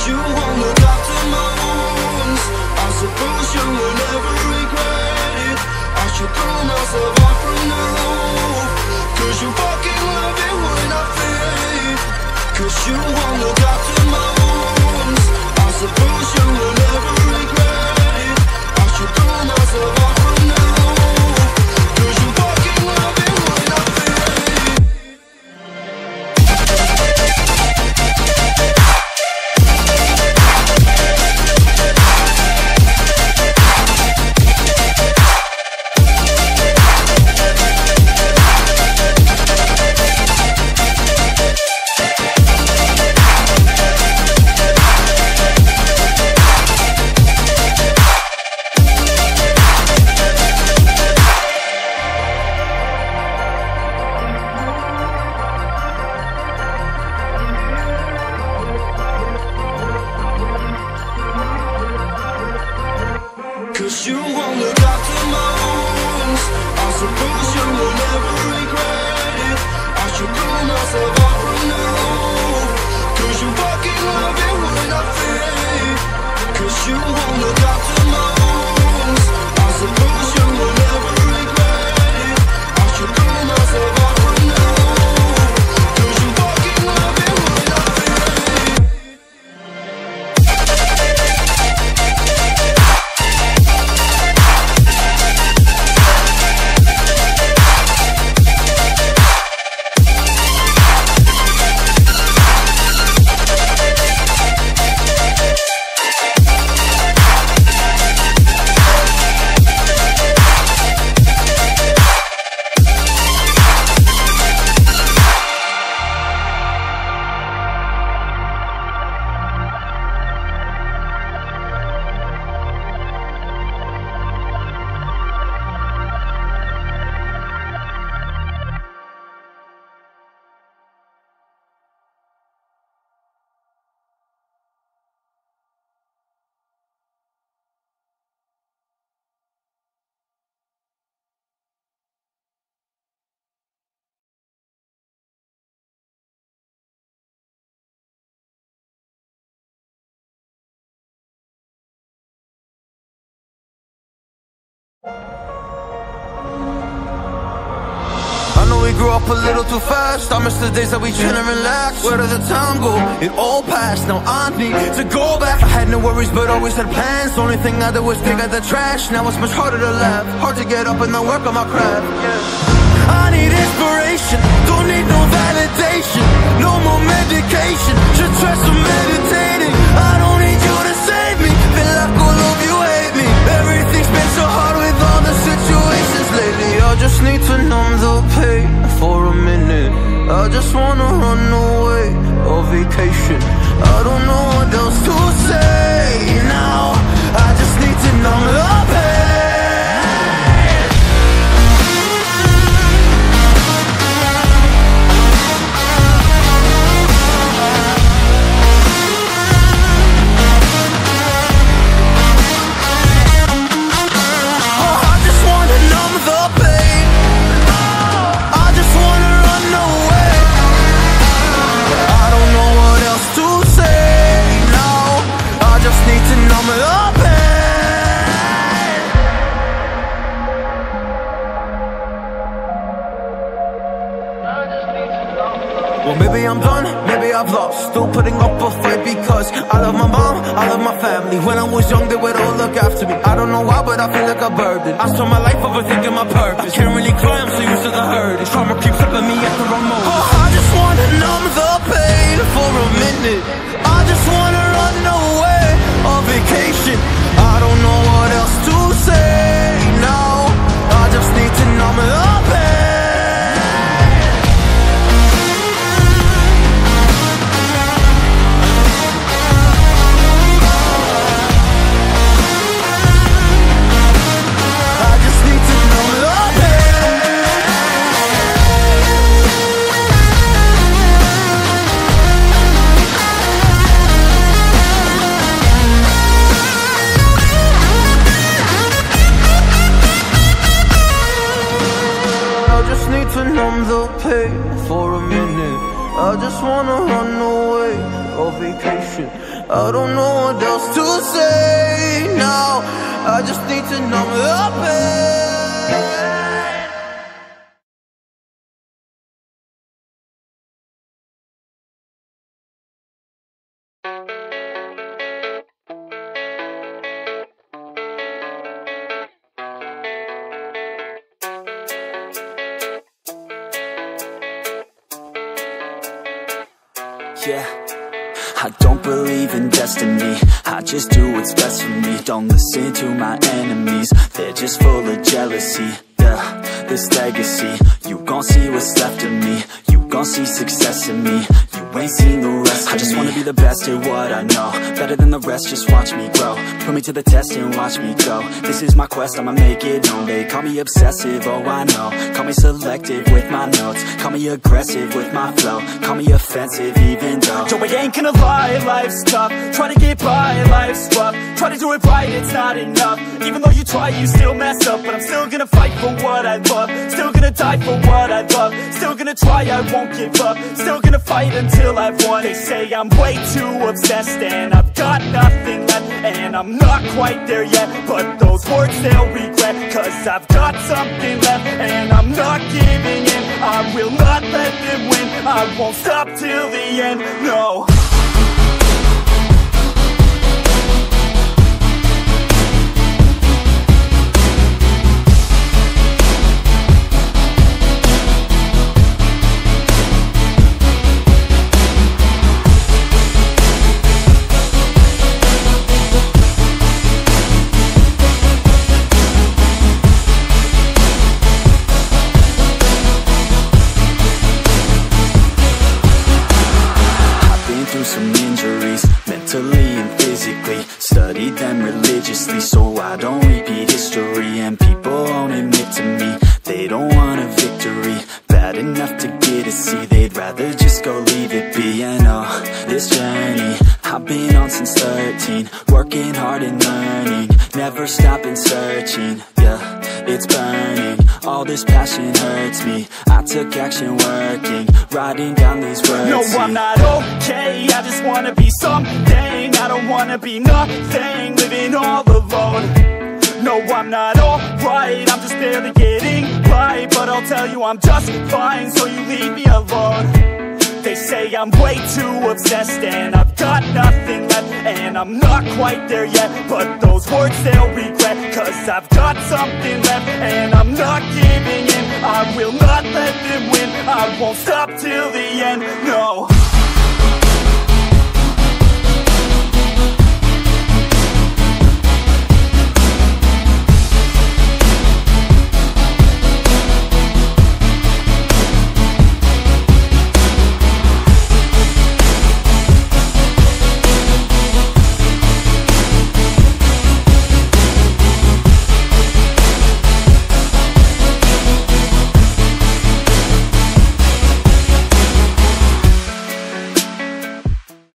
you won't look after my wounds. I suppose you will never regret it. I should throw myself off from the roof, 'cause you fucking love it when I fade. 'Cause you won't look after my wounds. I suppose you will never regret it. I should throw myself off from the roof, 'cause you fucking love it when I fade. You won't look after my wounds. I suppose you will never regret it. I should throw myself off from the roof, 'cause you fucking love it when I fade. 'Cause you won't look after my wounds. I suppose you will never regret it. I should throw myself off from the roof, 'cause you fucking love it when I fade. We grew up a little too fast. I miss the days that we chill and relax. Where did the time go? It all passed. Now I need to go back. I had no worries but always had plans. The only thing I did was dig out the trash. Now it's much harder to laugh, hard to get up and then work on my craft. I need inspiration, don't need no validation. No more medication, just try some meditating. I don't need you to save me, feel like all of you hate me. Everything's been so hard with all the situations lately. I just need to numb the pain for a minute. I just wanna run away on vacation. I don't know what else to say now. I just need to numb the pain. Well, maybe I'm done, maybe I've lost. Still putting up a fight because I love my mom, I love my family. When I was young, they would all look after me. I don't know why, but I feel like a burden. I spent my life overthinking my purpose. I can't really cry, I'm so used to the hurt. Trauma keeps up at me at the wrong moment. Oh, I just wanna numb the pain for a minute. I just wanna run away on vacation. I don't know what else to say now. I just need to numb the pain. or vacation. I don't know what else to say now. I just need to numb the pain. Yeah, I don't believe in destiny, I just do what's best for me. Don't listen to my enemies, they're just full of jealousy. Yeah, this legacy, you gon' see what's left of me. You gon' see success in me, you ain't seen the rest of me. I just wanna be the best at what I know, better than the rest, just watch me grow. Put me to the test and watch me go. This is my quest, I'ma make it known. They call me obsessive, oh I know. Call me selective with my notes, call me aggressive with my flow, call me offensive even though yo, I ain't gonna lie, life's tough. Try to get by, life's rough. Try to do it right, it's not enough. Even though you try, you still mess up. But I'm still gonna fight for what I love, still gonna die for what I love, still gonna try, I won't give up, still gonna fight until I've won. They say I'm way too obsessed and I've got nothing left, and I'm not quite there yet, but those words they'll regret, cause I've got something left and I'm not giving in. I will not let them win, I won't stop till the end, no. Some injuries, mentally and physically. Studied them religiously so I don't repeat history. And people won't admit to me they don't want a victory bad enough to get a C. They'd rather just go leave it be. I know this journey I've been on since 13, working hard and learning, never stopping searching. Yeah, it's burning, all this passion hurts me. I took action working, writing down these words. No, I'm not okay, I just wanna be something. I don't wanna be nothing, living all alone. No, I'm not alright, I'm just barely getting by. But I'll tell you I'm just fine, so you leave me alone. They say I'm way too obsessed and I've got nothing left, and I'm not quite there yet, but those words they'll regret, cause I've got something left and I'm not giving in. I will not let them win, I won't stop till the end, no.